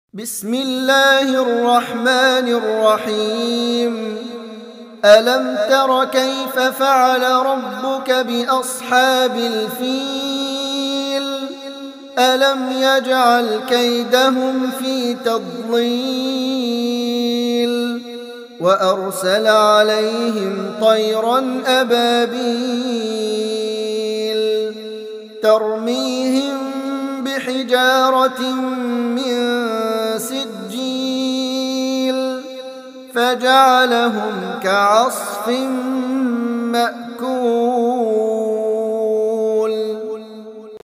بسم الله الرحمن الرحيم. ألم تر كيف فعل ربك بأصحاب الفيل؟ ألم يجعل كيدهم في تضليل وأرسل عليهم طيرا أبابيل ترميهم بحجارة من سجيل فجعلهم كعصف مأكول.